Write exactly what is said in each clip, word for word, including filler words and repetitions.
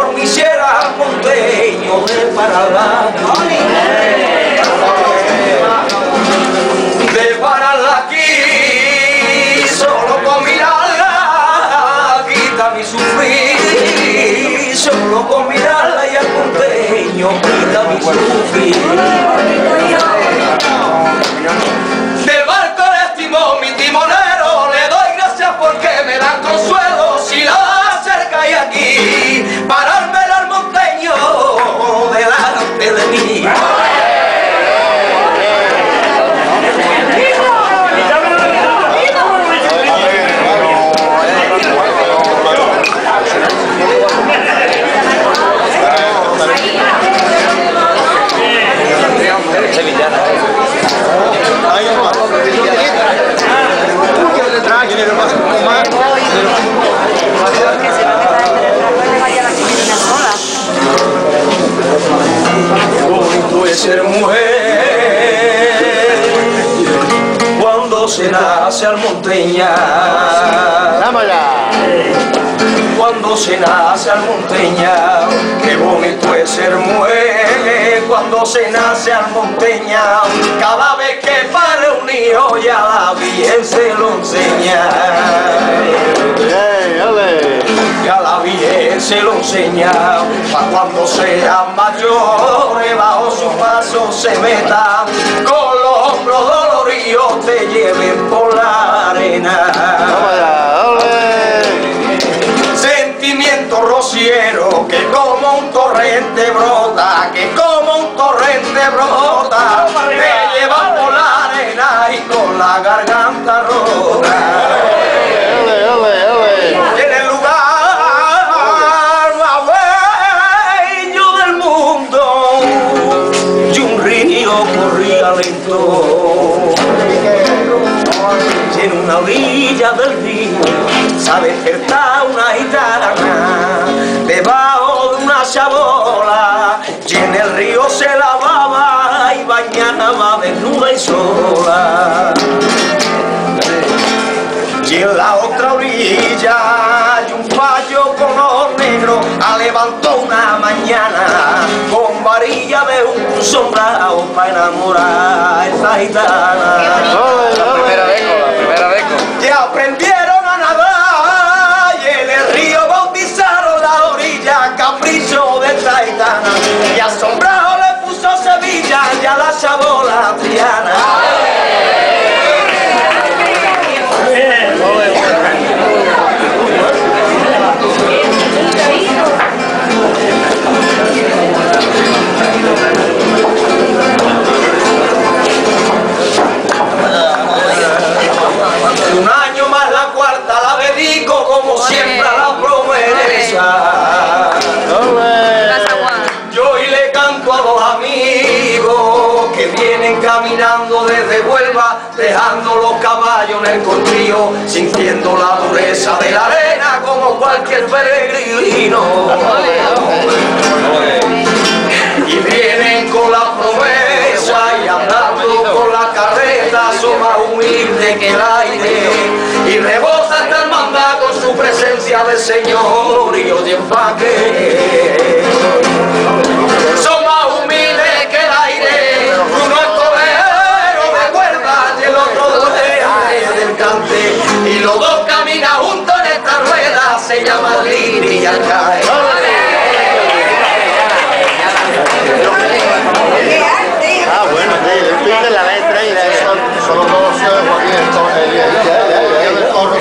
por mi sierra monteño de Paraná. De Paraná aquí, solo con mirarla, quita mi sufrir. Solo con mirarla y al monteño quita mi sufrir. Del barco de timón, mi timonero, le doy gracias porque me dan consuelo. Si la acercáis aquí, pararme al monteño delante de mí. Bonito es ser mujer cuando se nace almonteña. Cuando se nace almonteña, qué bonito es ser mujer cuando se nace almonteña. Cada vez que pare un hijo ya la bien se lo enseña. Ya la bien se lo enseña. Pa' cuando sea mayor bajo su paso se meta, con los hombros doloridos te lleven por la arena. Sentimiento rociero que como un torrente brota, que como un torrente brota, me lleva por la arena y con la garganta rota. En el lugar más bello del mundo, y un río corría lento. Y en una orilla del río se despertaba una gitana debajo de una chabola, y en el río se lavaba y bañaba desnuda y sola. Y en la otra orilla hay un fallo con ojos negros, a levantó una mañana con varilla de un sombrado para enamorar a esa gitana. La primera vez, la primera vez. Y aprendieron a nadar y en el río bautizaron la orilla, capricho de esta gitana. Y asombrado le puso Sevilla y a la chabola Triana. Un año más la cuarta la dedico como siempre a la promesa. Yo y le canto a los amigos que vienen caminando desde Huelva, dejando los caballos en el cortillo, sintiendo la dureza de la arena como cualquier peregrino. Y vienen con la promesa y andando con la carreta, son más humildes que el aire, y rebota esta hermandad con su presencia de Señor y oye empaque. Son más humildes que el aire, uno es torero de cuerda y el otro dueño del cante, y los dos caminan juntos en esta rueda, se llama Liri y Alcae. Ah, bueno, sí, el fin de la letra y de eso son los dos Joaquín, el Corro,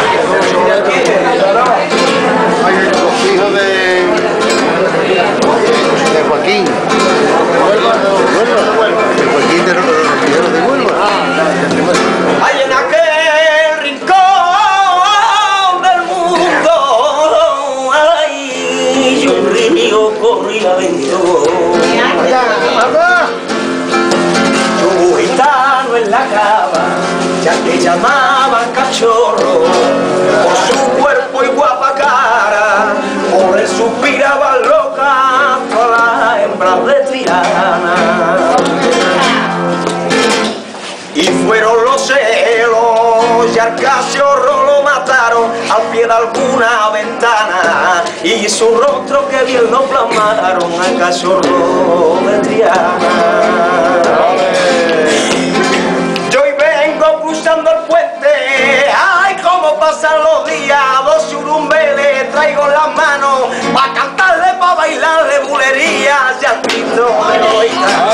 los hijos de de Joaquín, de Joaquín de los de Huelva. Hay en aquel rincón del mundo, hay un río corría adentro. Un gitano en la cava, ya que llamaban cachorro, por su cuerpo y guapa cara, por él suspiraban loca todas las hembras de Triana. Y fueron los celos y Arcasio lo mataron al pie de alguna ventana, y y su rostro que bien lo plasmaron a cachorro de Triana. Yo hoy vengo cruzando el puente, ay, cómo pasan los días, dos churumbeles traigo en las manos, pa' cantarle, pa' bailarle bulerías, ya Cristo me lo oiga.